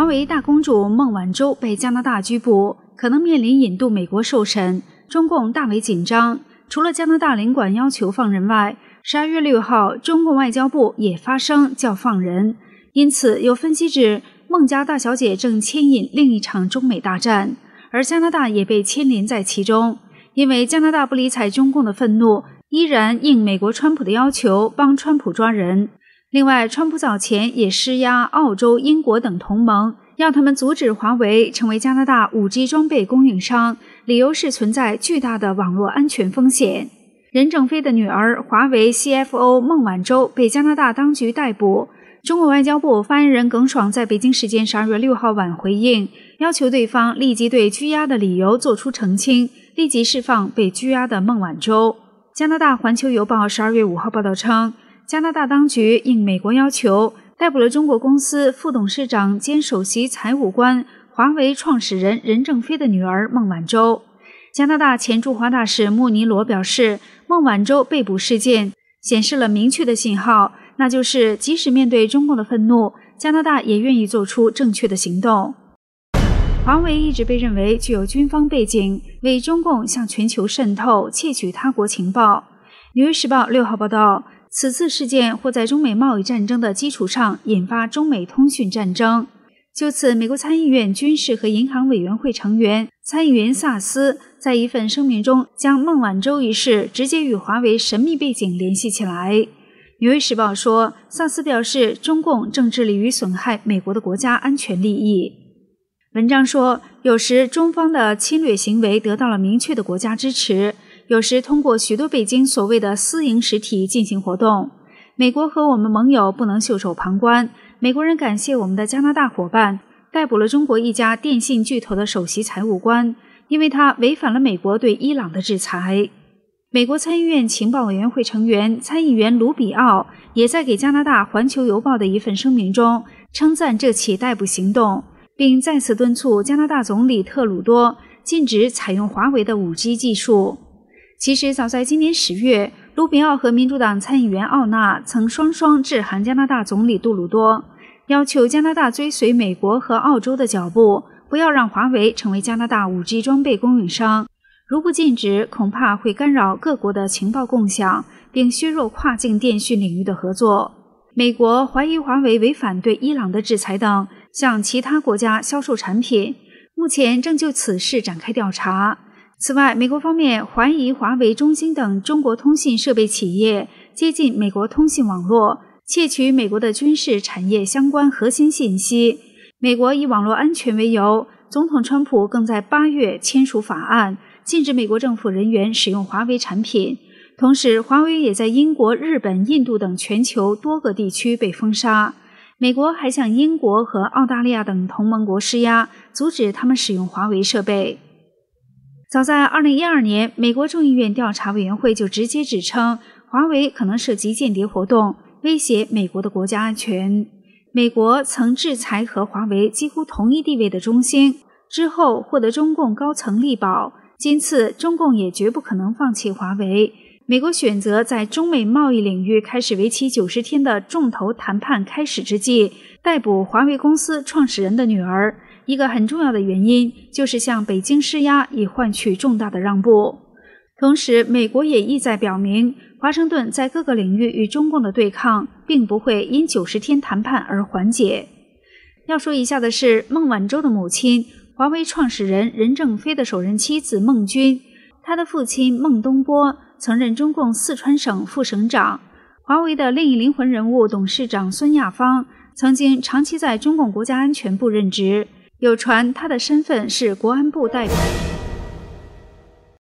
华为大公主孟晚舟被加拿大拘捕，可能面临引渡美国受审，中共大为紧张。除了加拿大领馆要求放人外，12月6号，中共外交部也发声叫放人。因此，有分析指，孟家大小姐正牵引另一场中美大战，而加拿大也被牵连在其中。因为加拿大不理睬中共的愤怒，依然应美国川普的要求帮川普抓人。另外，川普早前也施压澳洲、英国等同盟，要他们阻止华为成为加拿大 5G 装备供应商，理由是存在巨大的网络安全风险。任正非的女儿华为 CFO 孟晚舟被加拿大当局逮捕。中国外交部发言人耿爽在北京时间12月6号晚回应，要求对方立即对拘押的理由作出澄清，立即释放被拘押的孟晚舟。加拿大环球邮报12月5号报道称，加拿大当局应美国要求，逮捕了中国公司副董事长兼首席财务官、华为创始人任正非的女儿孟晚舟。加拿大前驻华大使穆尼罗表示，孟晚舟被捕事件显示了明确的信号，那就是即使面对中共的愤怒，加拿大也愿意做出正确的行动。华为一直被认为具有军方背景，为中共向全球渗透，窃取他国情报。纽约时报6号报道，此次事件或在中美贸易战争的基础上引发中美通讯战争。就此，美国参议院军事和银行委员会成员参议员萨斯在一份声明中将孟晚舟一事直接与华为神秘背景联系起来。纽约时报说，萨斯表示，中共正致力于损害美国的国家安全利益。文章说，有时中方的侵略行为得到了明确的国家支持，有时通过许多北京所谓的私营实体进行活动。美国和我们盟友不能袖手旁观。美国人感谢我们的加拿大伙伴逮捕了中国一家电信巨头的首席财务官，因为他违反了美国对伊朗的制裁。美国参议院情报委员会成员参议员卢比奥也在给加拿大环球邮报的一份声明中称赞这起逮捕行动，并再次敦促加拿大总理特鲁多禁止采用华为的 5G 技术。其实早在今年10月，卢比奥和民主党参议员奥纳曾双双致函加拿大总理杜鲁多，要求加拿大追随美国和澳洲的脚步，不要让华为成为加拿大 5G 装备供应商。如不禁止，恐怕会干扰各国的情报共享，并削弱跨境电讯领域的合作。美国怀疑华为违反对伊朗的制裁等，向其他国家销售产品，目前正就此事展开调查。此外，美国方面怀疑华为、中兴等中国通信设备企业接近美国通信网络，窃取美国的军事产业相关核心信息。美国以网络安全为由，总统川普更在8月签署法案，禁止美国政府人员使用华为产品。同时，华为也在英国、日本、印度等全球多个地区被封杀。美国还向英国和澳大利亚等同盟国施压，阻止他们使用华为设备。早在2012年，美国众议院调查委员会就直接指称，华为可能涉及间谍活动，威胁美国的国家安全。美国曾制裁和华为几乎同一地位的中兴，之后获得中共高层力保，今次中共也绝不可能放弃华为。美国选择在中美贸易领域开始为期90天的重头谈判开始之际，逮捕华为公司创始人的女儿。一个很重要的原因就是向北京施压，以换取重大的让步。同时，美国也意在表明，华盛顿在各个领域与中共的对抗并不会因90天谈判而缓解。要说一下的是，孟晚舟的母亲，华为创始人任正非的首任妻子孟军，他的父亲孟东波曾任中共四川省副省长。华为的另一灵魂人物董事长孙亚芳曾经长期在中共国家安全部任职，有传他的身份是国安部代表。